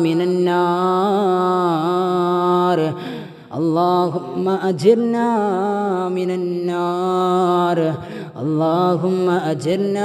മിനന്നാർ, അല്ലാഹുമ്മ അജിർനാ മിനന്നാർ, അല്ലാഹുമ്മ അജിർനാ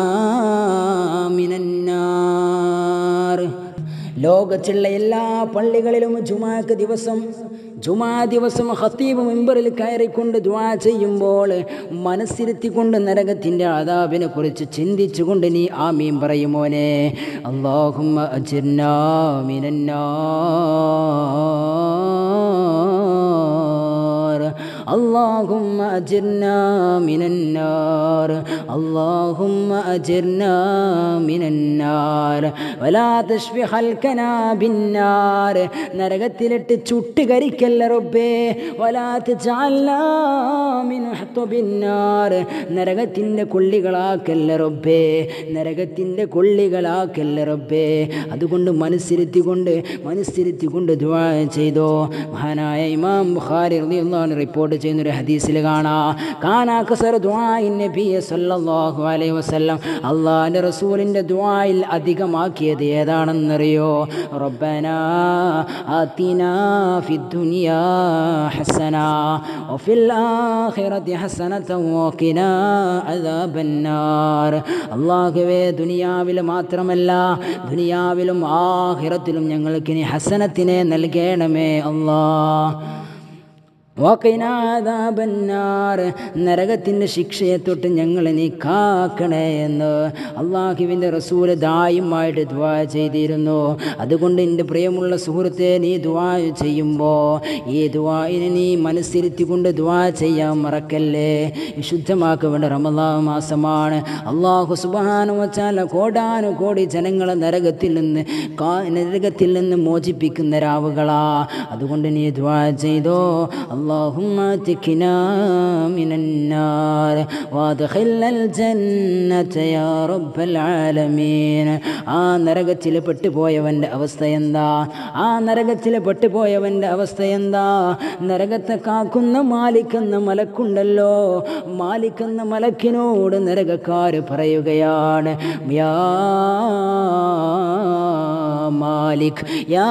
മിനന്നാർ. ലോകത്തുള്ള എല്ലാ പള്ളികളിലും ജുമാ ദിവസം ഖതീബ് മിമ്പറിൽ കയറിക്കൊണ്ട് ദുആ ചെയ്യുമ്പോൾ മനസ്സിരുത്തിക്കൊണ്ട് നരകത്തിൻ്റെ അദാബിനെ കുറിച്ച് ചിന്തിച്ചുകൊണ്ട് നീ ആമീൻ പറയുമോനെ. അല്ലാഹുമ്മ അജിർനാ മിനന്നാർ, اللهم أجرنا من النار اللهم أجرنا من النار ولا تشفي خلقنا بالنار നരകത്തിലിട്ട് ചുട്ടുകരിക്കല്ല റബ്ബേ ولا تجعلنا من حطب النار നരകത്തിൻ്റെ കൊള്ളികളാക്കല്ല റബ്ബേ നരകത്തിൻ്റെ കൊള്ളികളാക്കല്ല റബ്ബേ അതുകൊണ്ട് മനസ്സിരുത്തിക്കൊണ്ട് ദുആ ചെയ്തോ മഹാനായ ഇമാം ബുഖാരി റളിയല്ലാഹു അൻഹു റിപ്പോർട്ട് ചെയ്യുന്ന ഒരു ഹദീസിൽ കാണാം കാന അക്സറ ദുആഇൻ നബി സല്ലല്ലാഹു അലൈഹി വസല്ലം അല്ലാഹുവിൻ്റെ റസൂലിൻ്റെ ദുആയിൽ അധികമാക്കിയത് ഏതാണെന്നറിയോ റബ്ബനാ ആതിനാ ഫിദ്ദുനിയാ ഹസന വഫിൽ ആഖിറതി ഹസനതൻ വഖിനാ അദാബന്നാർ അല്ലാഹുവേ ദുനിയാവിൽ മാത്രമല്ല ദുനിയാവിലും ആഖിറത്തിലും ഞങ്ങൾക്ക് നീ ഹസനത്തിനെ നൽകണമേ അല്ലാഹ് നരകത്തിൻ്റെ ശിക്ഷയെ തൊട്ട് ഞങ്ങളെ നീ കാക്കണേ എന്ന് അള്ളാഹുവിൻ്റെ റസൂല് ദായിമായിട്ട് ദുആ ചെയ്തിരുന്നു. അതുകൊണ്ട് എൻ്റെ പ്രിയമുള്ള സുഹൃത്തെ നീ ദുആ ചെയ്യുമ്പോൾ ഈ ദുആഇനെ നീ മനസ്സിരുത്തിക്കൊണ്ട് ദുആ ചെയ്യാൻ മറക്കല്ലേ. വിശുദ്ധമാക്കേണ്ട റമളാൻ മാസമാണ്. അള്ളാഹു സുബ്ഹാനഹു വ തആല കോടാനുകോടി ജനങ്ങളെ നരകത്തിൽ നിന്ന് മോചിപ്പിക്കുന്ന രാവുകളാ. അതുകൊണ്ട് നീ ദുആ ചെയ്തോ اللهم اتقنا من النار وادخلنا الجنة يا رب العالمين. ആ നരകത്തിൽ പെട്ടുപോയവൻ്റെ അവസ്ഥ എന്താ? നരകത്തെ കാക്കുന്ന മാലിക്കെന്ന മലക്കുണ്ടല്ലോ, മാലിക്കെന്ന മലക്കിനോട് നരകക്കാർ പറയുകയാണ്, യാ മാലിക് യാ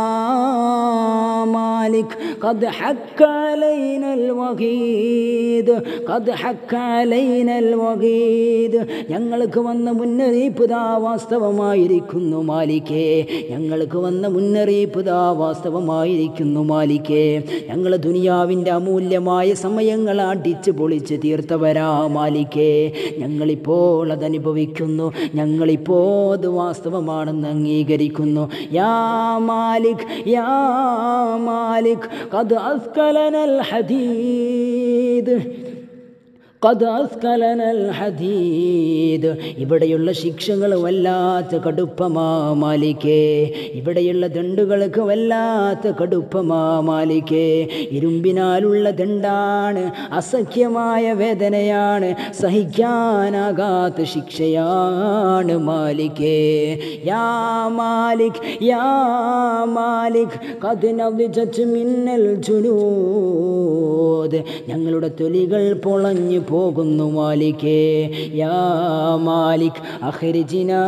മാലിക് ഖദ് ഹക്ക അലൈനൽ വഗീദ് ഖദ് ഹക്ക അലൈനൽ വഗീദ്. ഞങ്ങൾക്ക് വന്ന മുന്നറിയിപ്പ് ദാ വാസ്തവമായിരിക്കുന്നു മാലിക്കേ. ഞങ്ങൾക്ക് വന്ന മുന്നറിയിപ്പ് ദാ വാസ്തവമായിരിക്കുന്നു മാലിക്കേ. ഞങ്ങൾ ദുനിയാവിൻ്റെ അമൂല്യമായ സമയങ്ങൾ അടിച്ച് പൊളിച്ച് തീർത്തവരാ മാലിക്കേ. ഞങ്ങളിപ്പോൾ അതനുഭവിക്കുന്നു. ഞങ്ങളിപ്പോൾ അത് വാസ്തവമാണെന്ന് അംഗീകരിക്കുന്നു. യാ മാലിക് യാ മാലിക് ഖദ് അസ്കലനൽ ഹദീദ് ഖദ് അസ്കലനൽ ഹദീദ്. ഇവിടെയുള്ള ശിക്ഷകൾ വല്ലാത്ത കടുപ്പമാ മാലിക്കേ. ഇവിടെയുള്ള ദണ്ഡുകൾക്ക് വല്ലാത്ത കടുപ്പമാ മാലിക്കേ. ഇരുമ്പിനാലുള്ള ദണ്ഡാണ്, അസഖ്യമായ വേദനയാണ്, സഹിക്കാനാകാത്ത ശിക്ഷയാണ് മാലിക്കേ. യാ മാലിക് യാ മാലിക് ഖദ് നദിജത് മിന്നൽ ജുനൂദ്. ഞങ്ങളുടെ തൊലികൾ പൊളഞ്ഞു പോകുന്നു മാലിക്കേ. യാ മാലിക് അഖ്രിജ്നാ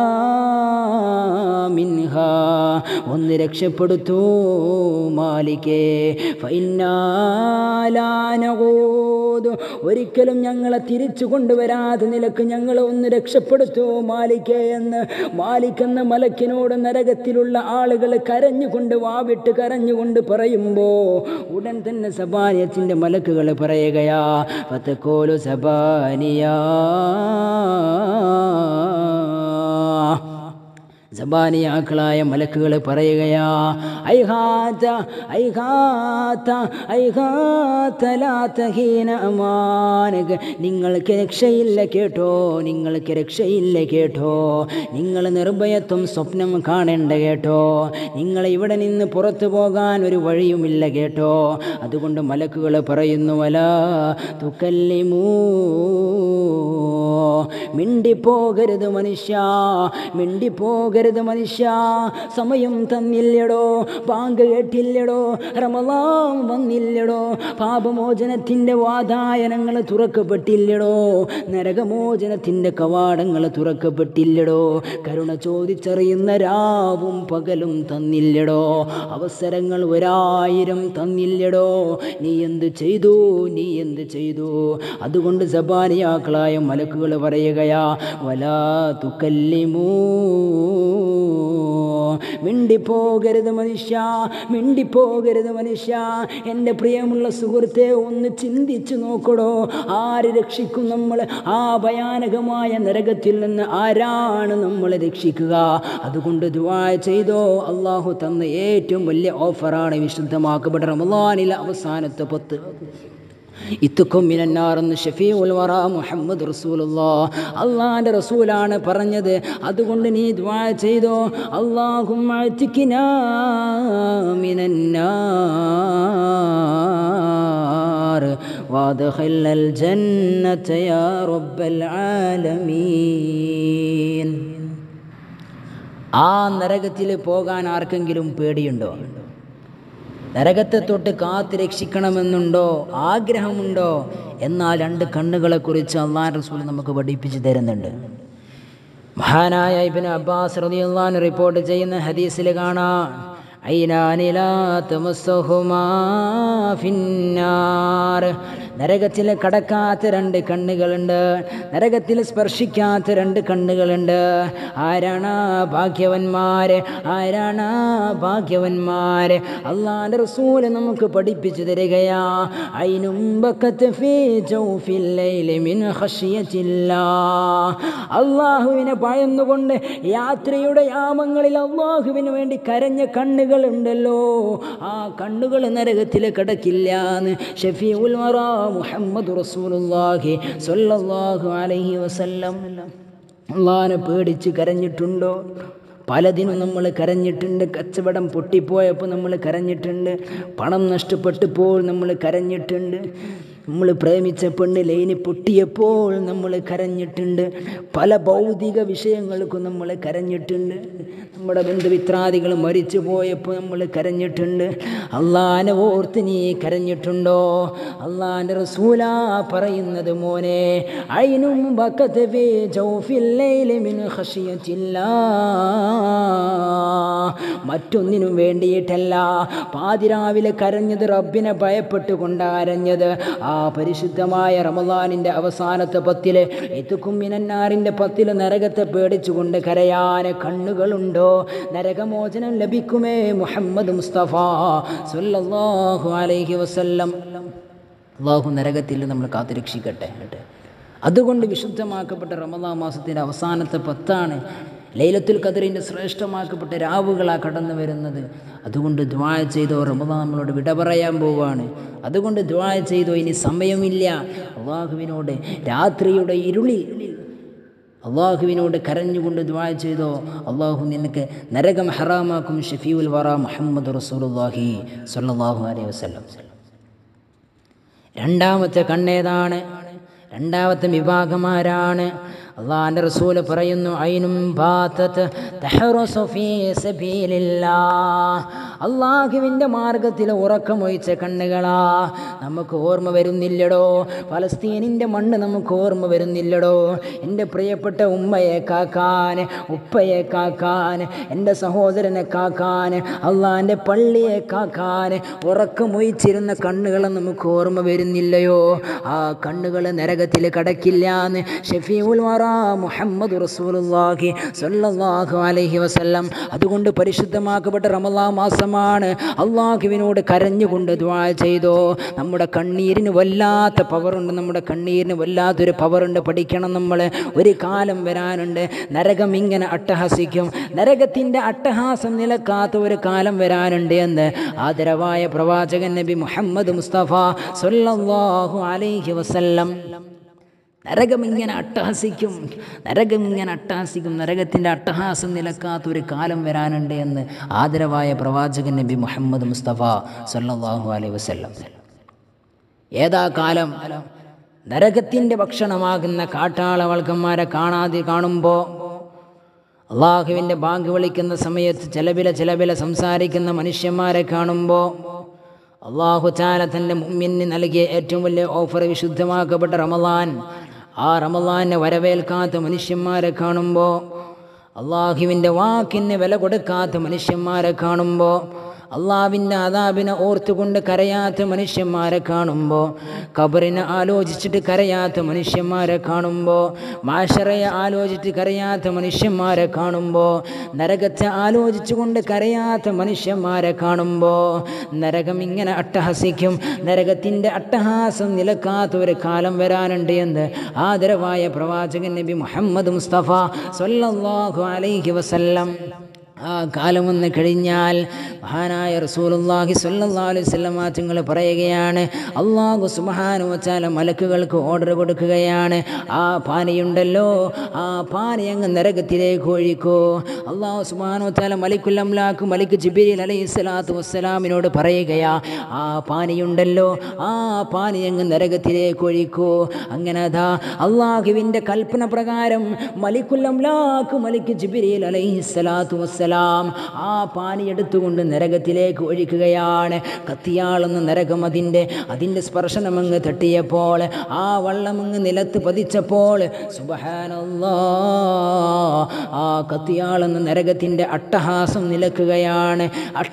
മിൻഹാ. ഒന്ന് രക്ഷപ്പെടുത്തൂ മാലിക്കേ. ഫഇന്നാ ലാ നഊദ്. ഒരിക്കലും ഞങ്ങളെ തിരിച്ചു കൊണ്ടുവരാതെ നിലക്ക് ഞങ്ങളെ ഒന്ന് രക്ഷപ്പെടുത്തൂ മാലിക്കേ എന്ന് മാലിക് എന്ന മലക്കിനോട് നരകത്തിലുള്ള ആളുകൾ കരഞ്ഞുകൊണ്ട് വാവിട്ട് കരഞ്ഞുകൊണ്ട് പറയുമ്പോൾ ഉടൻ തന്നെ സബാനിയത്തിൻ്റെ മലക്കുകൾ പറയുകയാ, ഫതഖൂലു സബാനിയാ. സബാനിയാക്കളായ മലക്കുകൾ പറയുകയാ, ഐഹാത ഐഹാത ഐഹാത ലാ തഹീന അമാനക. നിങ്ങൾക്ക് രക്ഷയില്ല കേട്ടോ, നിങ്ങൾക്ക് രക്ഷയില്ല കേട്ടോ. നിങ്ങൾ നിർഭയത്വം സ്വപ്നം കാണേണ്ട കേട്ടോ. നിങ്ങൾ ഇവിടെ നിന്ന് പുറത്തു പോകാൻ ഒരു വഴിയുമില്ല കേട്ടോ. അതുകൊണ്ട് മലക്കുകൾ പറയുന്നു, വലാ തുകല്ലിമൂ. മിണ്ടിപ്പോകരുത് മനുഷ്യ, മിണ്ടിപ്പോകരുത് മനുഷ്യ. സമയം തന്നില്ലടോ, ബാങ്ക് കേട്ടില്ലടോ, റമളാൻ വന്നില്ലടോ, പാപമോചനത്തിൻ്റെ വാതായനങ്ങൾ തുറക്കപ്പെട്ടില്ലടോ, നരകമോചനത്തിൻ്റെ കവാടങ്ങൾ തുറക്കപ്പെട്ടില്ലടോ, കരുണ ചോദിച്ചറിയുന്ന രാവും പകലും തന്നില്ലടോ, അവസരങ്ങൾ 1000 തന്നില്ലടോ. നീ എന്ത് ചെയ്തു, നീ എന്ത് ചെയ്തു? അതുകൊണ്ട് സബാനിയാക്കളായ മലക്കുകൾ പറയുകയാ, വലാ തുകല്ലിമൂ. മിണ്ടിപ്പോകരുത് മനുഷ്യ, മിണ്ടിപ്പോകരുത് മനുഷ്യ. എൻ്റെ പ്രിയമുള്ള സുഹൃത്തെ, ഒന്ന് ചിന്തിച്ചു നോക്കടോ. ആര് രക്ഷിക്കും നമ്മളെ? ആ ഭയാനകമായ നരകത്തിൽ നിന്ന് ആരാണ് നമ്മളെ രക്ഷിക്കുക? അതുകൊണ്ട് ദുആ ചെയ്തോ. അള്ളാഹു തന്ന ഏറ്റവും വലിയ ഓഫറാണ് വിശുദ്ധമാക്കപ്പെട്ട റമളാനിലെ അവസാനത്തെ 10. ഇത്തുക്കും മിനന്നാറെന്ന് ഷഫീഉൽ വറ മുഹമ്മദ് റസൂലുള്ളാഹ് അള്ളാഹിൻ്റെ റസൂലാണ് പറഞ്ഞത്. അതുകൊണ്ട് നീ ദുആ ചെയ്തോ, അല്ലാഹുമ്മ അഅ്തിഖ്നാ മിനന്നാർ വഅദ്ഖിൽനൽ ജന്നത യാ റബ്ബൽ ആലമീൻ. ആ നരകത്തിൽ പോകാൻ ആർക്കെങ്കിലും പേടിയുണ്ടോ? നരകത്തെ തൊട്ട് കാത്ത് രക്ഷിക്കണമെന്നുണ്ടോ? ആഗ്രഹമുണ്ടോ? എന്നാൽ രണ്ട് കണ്ണുകളെക്കുറിച്ച് അള്ളാഹുവിൻ്റെ റസൂൽ നമുക്ക് പഠിപ്പിച്ച് തരുന്നുണ്ട്. മഹാനായ ഇബ്നു അബ്ബാസ് റളിയല്ലാഹു അൻഹു റിപ്പോർട്ട് ചെയ്യുന്ന ഹദീസിൽ കാണാം, ഐനാനി ലാ തമസ്സുഹുമാ ഫിന്നാർ. നരകത്തിൽ കടക്കാത്ത രണ്ട് കണ്ണുകളുണ്ട്, നരകത്തിൽ സ്പർശിക്കാത്ത രണ്ട് കണ്ണുകളുണ്ട്. ആരാണ് ഭാഗ്യവന്മാർ? ആരാണ് ഭാഗ്യവന്മാർ? അള്ളാഹുവിൻ്റെ റസൂൽ നമുക്ക് പഠിപ്പിച്ചു തരികയാ. ഐനും ബക്കത്ത് ഫീ ജൗഫിൽ ലൈലി മിൻ ഖശിയത്തില്ലാഹ്. അള്ളാഹുവിനെ ഭയന്നുകൊണ്ട് യാത്രയുടെ യാമങ്ങളിൽ അള്ളാഹുവിന് വേണ്ടി കരഞ്ഞ കണ്ണുകളുണ്ടല്ലോ, ആ കണ്ണുകൾ നരകത്തിൽ കിടക്കില്ല എന്ന് ഷഫീഉൽ വറ മുഹമ്മദ് റസൂലുള്ളാഹി സ്വല്ലല്ലാഹു അലൈഹി വസല്ലം. അള്ളാഹിനെ പേടിച്ച് കരഞ്ഞിട്ടുണ്ടോ? പലതിനും നമ്മൾ കരഞ്ഞിട്ടുണ്ട്. കച്ചവടം പൊട്ടിപ്പോയപ്പോൾ നമ്മൾ കരഞ്ഞിട്ടുണ്ട്, പണം നഷ്ടപ്പെട്ടപ്പോൾ നമ്മൾ കരഞ്ഞിട്ടുണ്ട്, നമ്മൾ പ്രേമിച്ച പെണ്ണ് ലൈന് പൊട്ടിയപ്പോൾ നമ്മൾ കരഞ്ഞിട്ടുണ്ട്, പല ഭൗതിക വിഷയങ്ങൾക്കും നമ്മൾ കരഞ്ഞിട്ടുണ്ട്, നമ്മുടെ ബന്ധുമിത്രാദികൾ മരിച്ചു പോയപ്പോൾ നമ്മൾ കരഞ്ഞിട്ടുണ്ട്. അള്ളാഹിനെ ഓർത്ത് നീ കരഞ്ഞിട്ടുണ്ടോ? അള്ളാഹിൻ്റെ റസൂലാ പറയുന്നത്, മോനെ, ഐനും ബക്കത്ത് ഫീ ജൗഫിൽ ലൈലി മിൻ ഖശിയത്തില്ലാഹ്. മറ്റൊന്നിനും വേണ്ടിയിട്ടല്ല. പാതിരാവിലെ കരഞ്ഞത് റബ്ബിനെ ഭയപ്പെട്ടുകൊണ്ട് കരഞ്ഞത്. ആ പരിശുദ്ധമായ റമളാനിൻ്റെ അവസാനത്തെ പത്തില്, ഇതുക്കും മിനന്നാറിൻ്റെ പത്തില് നരകത്തെ പേടിച്ചുകൊണ്ട് കരയാൻ കണ്ണുകളുണ്ടോ? നരകമോചനം ലഭിക്കുമേ മുഹമ്മദ് മുസ്തഫ സ്വല്ലല്ലാഹു അലൈഹി വസല്ലം. അല്ലാഹു നരകത്തിൽ നമ്മൾ കാത്തുരക്ഷിക്കട്ടെ. അതുകൊണ്ട് വിശുദ്ധമാക്കപ്പെട്ട റമളാൻ മാസത്തിൻ്റെ അവസാനത്തെ പത്താണ് ലൈലത്തുൽ ഖദ്റിൻ്റെ ശ്രേഷ്ഠമാക്കപ്പെട്ട രാവുകളാണ് കടന്നു വരുന്നത്. അതുകൊണ്ട് ദുആ ചെയ്തോ, റമളാൻ നമ്മളോട് വിട പറയാൻ പോവാണ്. അതുകൊണ്ട് ദുആ ചെയ്തോ, ഇനി സമയമില്ല. അള്ളാഹുവിനോട് രാത്രിയുടെ ഇരുളിൽ അള്ളാഹുവിനോട് കരഞ്ഞുകൊണ്ട് ദുആ ചെയ്തോ, അള്ളാഹു നിനക്ക് നരകം ഹറാമാക്കും. ഷഫീഉൽ വറ മുഹമ്മദ് റസൂലുള്ളാഹി സ്വല്ലല്ലാഹു അലൈഹി വസല്ലം. രണ്ടാമത്തെ കണ്ണേതാണ്? രണ്ടാമത്തെ വിഭാഗമാരാണ്? അള്ളാഹിൻ്റെ റസൂല് പറയുന്നു, ഐനും ബാതത് തഹറസു ഫീ സബീലില്ലാഹ്. അള്ളാഹുവിൻ്റെ മാർഗത്തിൽ ഉറക്കമൊഴിച്ച കണ്ണുകളാ. നമുക്ക് ഓർമ്മ വരുന്നില്ലടോ, ഫലസ്തീനിൻ്റെ മണ്ണ് നമുക്ക് ഓർമ്മ വരുന്നില്ലടോ. എൻ്റെ പ്രിയപ്പെട്ട ഉമ്മയെ കാക്കാൻ, ഉപ്പയെ കാക്കാൻ, എൻ്റെ സഹോദരനെ കാക്കാൻ, അള്ളാഹിൻ്റെ പള്ളിയെ കാക്കാൻ ഉറക്കമൊഴിച്ചിരുന്ന കണ്ണുകളെ നമുക്ക് ഓർമ്മ വരുന്നില്ലയോ? ആ കണ്ണുകൾ നരകത്തിൽ കടക്കില്ല എന്ന് ഷഫീഉൽ വറ മുഹമ്മദ് റസൂലുള്ളാഹി സ്വല്ലല്ലാഹു അലൈഹി വസല്ലം. അതുകൊണ്ട് പരിശുദ്ധമാക്കപ്പെട്ട റമളാൻ മാസമാണ്. അള്ളാഹുവിനോട് കരഞ്ഞുകൊണ്ട് ദുആ ചെയ്തോ. നമ്മുടെ കണ്ണീരിന് വല്ലാത്ത പവറുണ്ട്, നമ്മുടെ കണ്ണീരിന് വല്ലാത്തൊരു പവറുണ്ട്. പഠിക്കണം നമ്മൾ. ഒരു കാലം വരാനുണ്ട്, നരകം ഇങ്ങനെ അട്ടഹസിക്കും, നരകത്തിൻ്റെ അട്ടഹാസം നിലക്കാത്ത ഒരു കാലം വരാനുണ്ട് എന്ന് ആദരവായ പ്രവാചകൻ നബി മുഹമ്മദ് മുസ്തഫ സ്വല്ലല്ലാഹു അലൈഹി വസല്ലം. നരകം ഇങ്ങനെ അട്ടഹസിക്കും, നരകം ഇങ്ങനെ അട്ടഹസിക്കും, നരകത്തിൻ്റെ അട്ടഹാസം നിലക്കാത്തൊരു കാലം വരാനുണ്ട് എന്ന് ആദരവായ പ്രവാചകൻ നബി മുഹമ്മദ് മുസ്തഫ സ്വല്ലല്ലാഹു അലൈഹി വസല്ലം. ഏതാ കാലം? നരകത്തിൻ്റെ ഭക്ഷണമാകുന്ന കാട്ടാളവൾക്കന്മാരെ കാണുമ്പോൾ, അള്ളാഹുവിൻ്റെ ബാങ്ക് വിളിക്കുന്ന സമയത്ത് ചിലവില സംസാരിക്കുന്ന മനുഷ്യന്മാരെ കാണുമ്പോൾ, അള്ളാഹു തആല തൻ്റെ മുഅ്മിനിന് നൽകിയ ഏറ്റവും വലിയ ഓഫർ വിശുദ്ധമാക്കപ്പെട്ട റമളാൻ, ആ റമളാനെ വരവേൽക്കാത്ത മനുഷ്യന്മാരെ കാണുമ്പോൾ, അള്ളാഹുവിൻ്റെ വാക്കിന് വില കൊടുക്കാത്ത മനുഷ്യന്മാരെ കാണുമ്പോൾ, അള്ളാഹുവിൻ്റെ അദാബിനെ ഓർത്തുകൊണ്ട് കരയാത്ത മനുഷ്യന്മാരെ കാണുമ്പോൾ, ഖബറിനെ ആലോചിച്ചിട്ട് കരയാത്ത മനുഷ്യന്മാരെ കാണുമ്പോൾ, മാശറയെ ആലോചിച്ചിട്ട് കരയാത്ത മനുഷ്യന്മാരെ കാണുമ്പോൾ, നരകത്തെ ആലോചിച്ചുകൊണ്ട് കരയാത്ത മനുഷ്യന്മാരെ കാണുമ്പോൾ, നരകം ഇങ്ങനെ അട്ടഹസിക്കും, നരകത്തിൻ്റെ അട്ടഹാസം നിലക്കാത്ത ഒരു കാലം വരാനുണ്ട് എന്ന് ആദരവായ പ്രവാചകൻ നബി മുഹമ്മദ് മുസ്തഫ സ്വല്ലല്ലാഹു അലൈഹി വസല്ലം. ആ കാലമൊന്ന് കഴിഞ്ഞാൽ മഹാനായ റസൂലുള്ളാഹി സ്വല്ലല്ലാഹു അലൈഹി വസല്ലം തങ്ങൾ പറയുകയാണ്, അല്ലാഹു സുബ്ഹാനഹു വ തആല മലക്കുകൾക്ക് ഓർഡർ കൊടുക്കുകയാണ്, ആ പാനയുണ്ടല്ലോ ആ പാന അങ്ങ് നരകത്തിലേക്ക് ഒഴിക്കൂ. അല്ലാഹു സുബ്ഹാനഹു വ തആല മലിക്കുൽ അംലാക്ക് മലിക് ജിബ്രീൽ അലൈഹിസ്സലാത്തു വസ്സലാമിനോട് പറയുകയാ, ആ പാനയുണ്ടല്ലോ ആ പാന അങ്ങ് നരകത്തിലേക്ക് ഒഴിക്കൂ. അങ്ങനെ അതാ അള്ളാഹുവിൻ്റെ കൽപ്പന പ്രകാരം മലിക്കുൽ അംലാക്ക് മലിക് ജിബ്രീൽ അലൈഹിസ്സലാത്തു വസ്സലാം ആ പാനി എടുത്തുകൊണ്ട് നരകത്തിലേക്ക് ഒഴിക്കുകയാണ്. കത്തിയാളുന്ന നരകം അതിൻ്റെ സ്പർശനമങ്ങ് തട്ടിയപ്പോൾ, ആ വള്ളമങ്ങ് നിലത്ത് പതിച്ചപ്പോൾ സുബ്ഹാനല്ലാഹ്, ആ കത്തിയാളുന്ന നരകത്തിൻ്റെ അട്ടഹാസം നിലക്കുകയാണ്.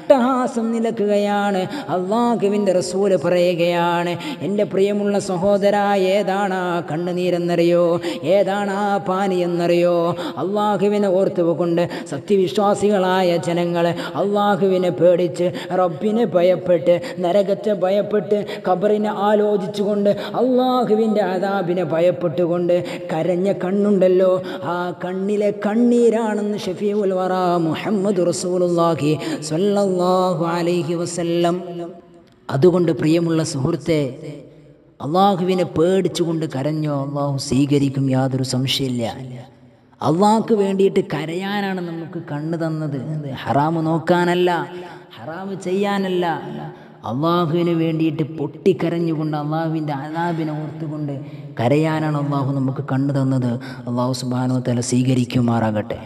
അള്ളാഹുവിൻ്റെ റസൂല് പറയുകയാണ്, എൻ്റെ പ്രിയമുള്ള സഹോദര, ഏതാണ് ആ കണ്ണുനീരെന്നറിയോ, ഏതാണ് ആ പാനി എന്നറിയോ? അള്ളാഹുവിനെ ഓർത്തുകൊണ്ട് സത്യവിശ്വാസികളായ ജനങ്ങൾ അള്ളാഹുവിനെ പേടിച്ച്, റബ്ബിനെ ഭയപ്പെട്ട്, നരകത്തെ ഭയപ്പെട്ട്, ഖബറിനെ ആലോചിച്ചുകൊണ്ട്, അള്ളാഹുവിൻ്റെ അദാബിനെ ഭയപ്പെട്ടുകൊണ്ട് കരഞ്ഞ കണ്ണുണ്ടല്ലോ, ആ കണ്ണിലെ കണ്ണീരാണെന്ന് ഷഫീഉൽ വറ മുഹമ്മദ് റസൂലുള്ളാഹി സ്വല്ലല്ലാഹു അലൈഹി വസല്ലം. അതുകൊണ്ട് പ്രിയമുള്ള സുഹൃത്തെ, അള്ളാഹുവിനെ പേടിച്ചുകൊണ്ട് കരഞ്ഞോ, അള്ളാഹു സ്വീകരിക്കും, യാതൊരു സംശയമില്ല. അള്ളാഹ്ക്ക് വേണ്ടിയിട്ട് കരയാനാണ് നമുക്ക് കണ്ണ് തന്നത്, ഹറാമ് നോക്കാനല്ല, ഹറാമ് ചെയ്യാനല്ല. അള്ളാഹുവിന് വേണ്ടിയിട്ട് പൊട്ടിക്കരഞ്ഞുകൊണ്ട് അള്ളാഹുവിൻ്റെ അദാബിനെ ഓർത്തുകൊണ്ട് കരയാനാണ് അള്ളാഹു നമുക്ക് കണ്ണ് തന്നത്. അള്ളാഹു സുബ്ഹാനഹു വ തആല സ്വീകരിക്കുമാറാകട്ടെ.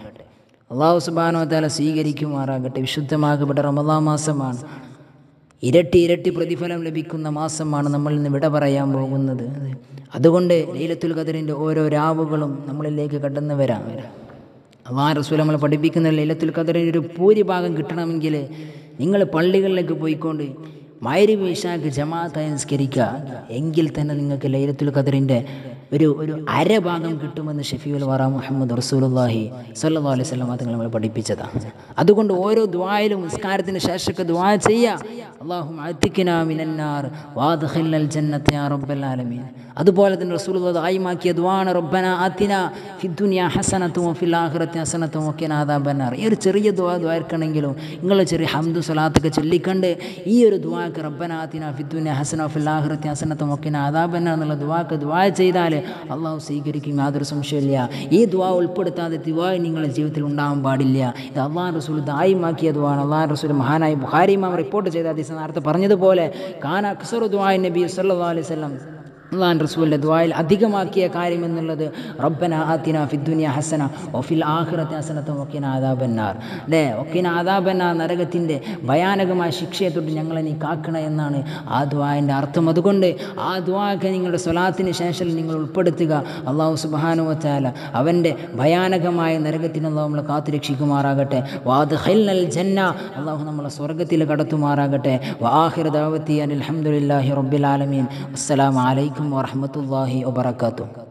വിശുദ്ധമാകപ്പെട്ട റമളാൻ മാസമാണ്, ഇരട്ടി പ്രതിഫലം ലഭിക്കുന്ന മാസമാണ് നമ്മൾ ഇന്ന് വിട പറയാൻ പോകുന്നത്. അതുകൊണ്ട് ലൈലത്തുൽ ഖദറിൻ്റെ ഓരോ രാവുകളും നമ്മളിലേക്ക് കടന്നു വരാം. അല്ലാഹു റസൂൽ നമ്മൾ പഠിപ്പിക്കുന്ന ലൈലത്തുൽ ഖദറിൻ്റെ ഒരു ഭൂരിഭാഗം കിട്ടണമെങ്കിൽ നിങ്ങൾ പള്ളികളിലേക്ക് പോയിക്കൊണ്ട് മഗ്‌രിബ് ഇശാക്ക് ജമാഅത്തായി നിസ്കരിക്കുക, എങ്കിൽ തന്നെ നിങ്ങൾക്ക് ലൈലത്തുൽ ഖദറിൻ്റെ ഒരു അരഭാഗം കിട്ടുമെന്ന് ഷഫീഉൽ വറ മുഹമ്മദ് റസൂലുള്ളാഹി സ്വല്ലല്ലാഹു അലൈഹി വസല്ലം തങ്ങൾ നമ്മളെ പഠിപ്പിച്ചതാണ്. അതുകൊണ്ട് ഓരോ ദുആയിലും നിസ്കാരത്തിന് ശേഷമൊക്കെ ദുആ ചെയ്യുക, അല്ലാഹുമ്മ അത്തിഖ്നാ മിനന്നാർ വഅദ്ഖിൽനൽ ജന്നത യാ റബ്ബൽ ആലമീൻ. അതുപോലെ തന്നെ റസൂലുള്ളാഹി ദുആയിമാക്കിയ ദുആണ് റബ്ബനാ ആതിനാ ഫിദ്ദുനിയ ഹസനത്തും വഫിൽ ആഖിറതി ഹസനത്തും വഖിനാ അദാബന്നാർ. ഈ ഒരു ചെറിയ ദുആർക്കണെങ്കിലും നിങ്ങൾ ചെറിയ ഹംദു സ്വലാത്തൊക്കെ ചൊല്ലിക്കണ്ട് ഈ ഒരു ദുആക്ക് റബ്ബനാ ആതിനാ ഫിദ്ദുനിയ ഹസന വഫിൽ ആഖിറതി ഹസനത്തും വഖിനാ അദാബന്നാർ എന്നുള്ള ദുആക്ക് ദുആ ചെയ്താൽ അള്ളാഹു സ്വീകരിക്കും, യാതൊരു സംശയമില്ല. ഈ ദുആ ഉൾപ്പെടുത്താതെ ദുആ നിങ്ങളുടെ ജീവിതത്തിൽ ഉണ്ടാകാൻ പാടില്ല. ഇത് അല്ലാഹു റസൂൽ ദായിമാക്കിയ ദുആ ആണ്. അല്ലാഹു റസൂൽ മഹാനായ ബുഖാരി ഇമാം റിപ്പോർട്ട് ചെയ്ത ഹദീസ് നേരത്തെ പറഞ്ഞതുപോലെ, കാന അക്സറു ദുആഇ നബി സല്ലല്ലാഹു അലൈഹി വസല്ലം, അല്ലാഹു റസൂലിൻ്റെ ദുആയിൽ അധികമാക്കിയ കാര്യം എന്നുള്ളത് റബ്ബനാ ആതിനാ ഫിദ്ദുനിയ ഹസന വഫിൽ ആഖിറതി ഹസനത്തും വഖിനാ അദാബന്നാർ. അല്ലേ, വഖിനാ അദാബന്നാർ, നരകത്തിൻ്റെ ഭയാനകമായ ശിക്ഷയെ തൊട്ട് ഞങ്ങളെ നീ കാക്കണേ എന്നാണ് ആ ദുആൻ്റെ അർത്ഥം. അതുകൊണ്ട് ആ ദുആക്ക് നിങ്ങളുടെ സ്വലാത്തിന് ശേഷം നിങ്ങൾ ഉൾപ്പെടുത്തുക. അല്ലാഹു സുബ്ഹാനഹു വ തആല അവൻ്റെ ഭയാനകമായ നരകത്തിന് അല്ലാഹു നമ്മളെ കാത്തുരക്ഷിക്കുമാറാകട്ടെ. വഅദ്ഖിൽനൽ ജന്ന, അല്ലാഹു നമ്മളെ സ്വർഗ്ഗത്തിൽ കടത്തുമാറാകട്ടെ. വആഖിറു ദഅവതി അൽഹംദുലില്ലാഹി റബ്ബിൽ ആലമീൻ. അസ്സലാമു അലൈക്കും വറഹ്മത്തുള്ളാഹി വബറകാതുഹു.